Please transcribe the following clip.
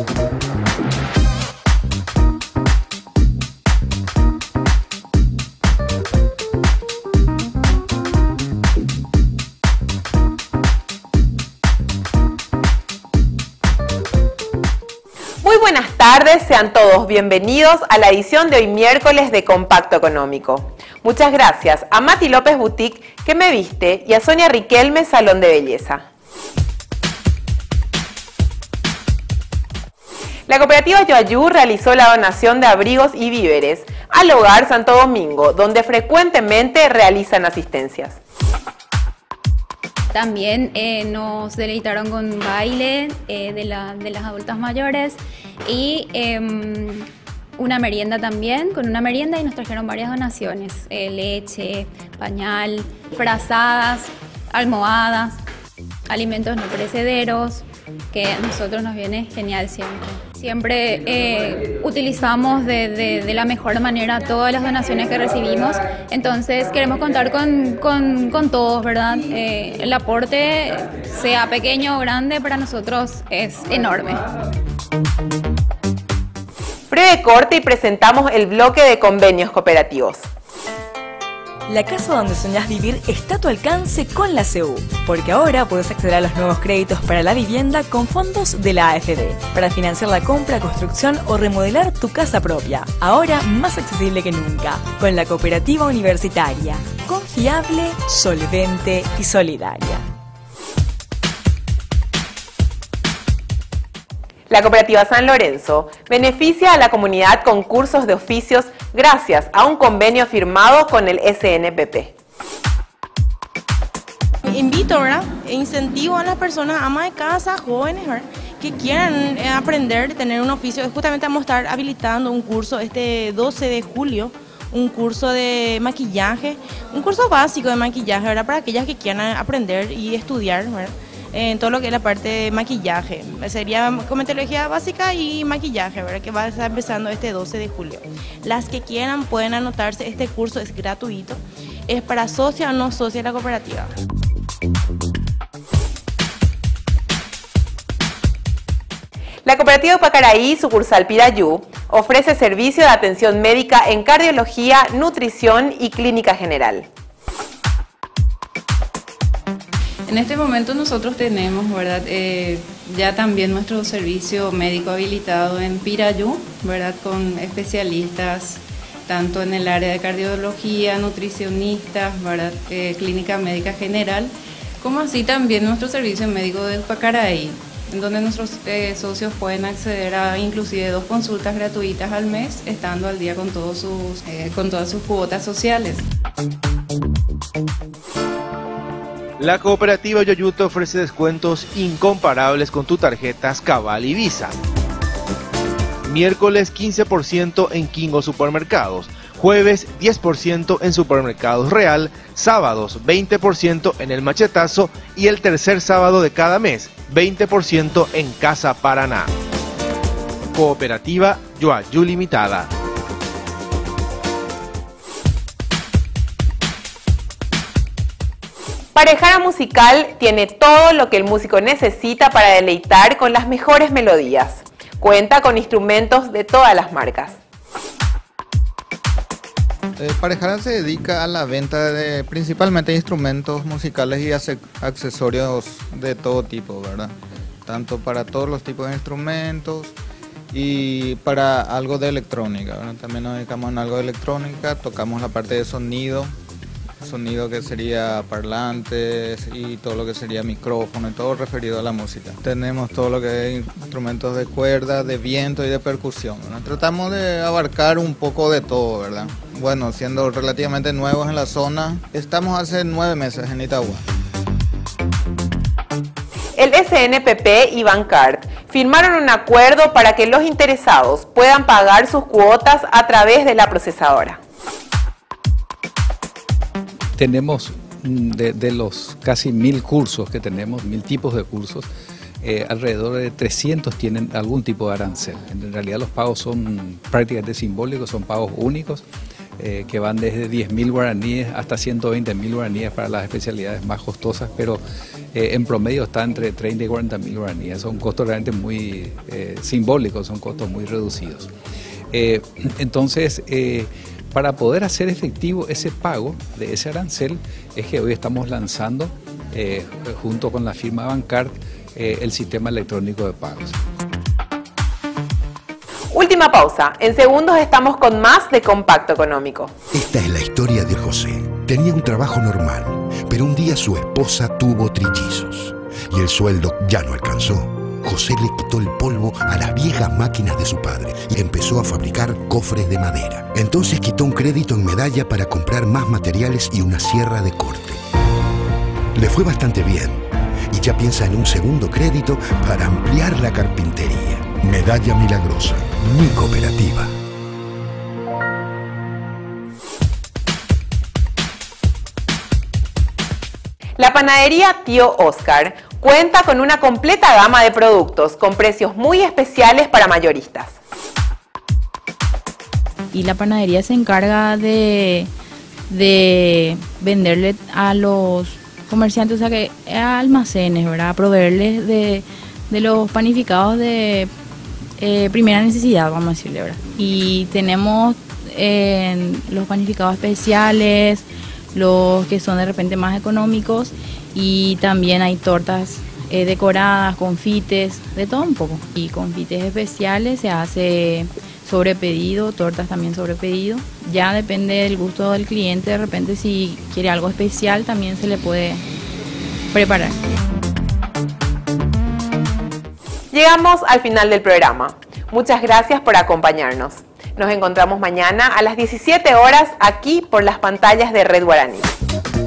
Muy buenas tardes, sean todos bienvenidos a la edición de hoy miércoles de Compacto Económico. Muchas gracias a Mati López Boutique, que me viste, y a Sonia Riquelme, Salón de Belleza. La cooperativa Yoayú realizó la donación de abrigos y víveres al Hogar Santo Domingo, donde frecuentemente realizan asistencias. También nos deleitaron con baile de las adultas mayores y una merienda también, con una merienda, y nos trajeron varias donaciones, leche, pañal, frazadas, almohadas, alimentos no perecederos, que a nosotros nos viene genial siempre. Siempre utilizamos de la mejor manera todas las donaciones que recibimos, entonces queremos contar con todos, ¿verdad? El aporte, sea pequeño o grande, para nosotros es enorme. Breve corte y presentamos el bloque de convenios cooperativos. La casa donde soñás vivir está a tu alcance con la CU, porque ahora puedes acceder a los nuevos créditos para la vivienda con fondos de la AFD, para financiar la compra, construcción o remodelar tu casa propia, ahora más accesible que nunca, con la cooperativa universitaria, confiable, solvente y solidaria. La cooperativa San Lorenzo beneficia a la comunidad con cursos de oficios gracias a un convenio firmado con el SNPP. Invito, ¿verdad? E incentivo a las personas, amas de casa, jóvenes, ¿verdad?, que quieran aprender, tener un oficio. Justamente vamos a estar habilitando un curso este 12 de julio, un curso de maquillaje, un curso básico de maquillaje, ¿verdad?, para aquellas que quieran aprender y estudiar, ¿verdad?, en todo lo que es la parte de maquillaje. Sería cosmetología básica y maquillaje, ¿verdad?, que va a estar empezando este 12 de julio. Las que quieran pueden anotarse, este curso es gratuito, es para socia o no socia de la cooperativa. La cooperativa Pacaraí, sucursal Pirayú, ofrece servicio de atención médica en cardiología, nutrición y clínica general. En este momento nosotros tenemos, ¿verdad?, ya también nuestro servicio médico habilitado en Pirayú, ¿verdad?, con especialistas tanto en el área de cardiología, nutricionistas, ¿verdad?, clínica médica general, como así también nuestro servicio médico de Pacaraí, en donde nuestros socios pueden acceder a inclusive 2 consultas gratuitas al mes, estando al día con todas sus cuotas sociales. La cooperativa Yoayú te ofrece descuentos incomparables con tus tarjetas Cabal y Visa. Miércoles 15% en Kingo Supermercados, jueves 10% en Supermercados Real, sábados 20% en El Machetazo y el tercer sábado de cada mes 20% en Casa Paraná. Cooperativa Yoayú Limitada. Parejana Musical tiene todo lo que el músico necesita para deleitar con las mejores melodías. Cuenta con instrumentos de todas las marcas. Parejana se dedica a la venta de principalmente instrumentos musicales y accesorios de todo tipo, ¿verdad? Tanto para todos los tipos de instrumentos y para algo de electrónica, ¿verdad? También nos dedicamos en algo de electrónica, tocamos la parte de sonido que sería parlantes y todo lo que sería micrófono y todo referido a la música. Tenemos todo lo que es instrumentos de cuerda, de viento y de percusión, ¿verdad? Tratamos de abarcar un poco de todo, ¿verdad? Bueno, siendo relativamente nuevos en la zona, estamos hace 9 meses en Itagua. El SNPP y Bancard firmaron un acuerdo para que los interesados puedan pagar sus cuotas a través de la procesadora. Tenemos de los casi 1000 cursos que tenemos, 1000 tipos de cursos, alrededor de 300 tienen algún tipo de arancel. En realidad los pagos son prácticamente simbólicos, son pagos únicos. que van desde 10.000 guaraníes hasta 120.000 guaraníes para las especialidades más costosas, pero en promedio está entre 30 y 40.000 guaraníes. Son costos realmente muy simbólicos, son costos muy reducidos. Entonces, para poder hacer efectivo ese pago de ese arancel, es que hoy estamos lanzando, junto con la firma Bancard, el sistema electrónico de pagos. Última pausa. En segundos estamos con más de Compacto Económico. Esta es la historia de José. Tenía un trabajo normal, pero un día su esposa tuvo trillizos y el sueldo ya no alcanzó. José le quitó el polvo a las viejas máquinas de su padre y empezó a fabricar cofres de madera. Entonces quitó un crédito en Medalla para comprar más materiales y una sierra de corte. Le fue bastante bien y ya piensa en un segundo crédito para ampliar la carpintería. Medalla Milagrosa, mi cooperativa. La panadería Tío Oscar cuenta con una completa gama de productos con precios muy especiales para mayoristas. Y la panadería se encarga de venderle a los comerciantes, o sea que a almacenes, ¿verdad? A proveerles de los panificados de primera necesidad, vamos a decirle, ¿verdad? Y tenemos los panificados especiales, los que son de repente más económicos, y también hay tortas decoradas, confites, de todo un poco. Y confites especiales se hace sobre pedido, tortas también sobre pedido. Ya depende del gusto del cliente, de repente si quiere algo especial también se le puede preparar. Llegamos al final del programa. Muchas gracias por acompañarnos. Nos encontramos mañana a las 17 horas aquí por las pantallas de Red Guaraní.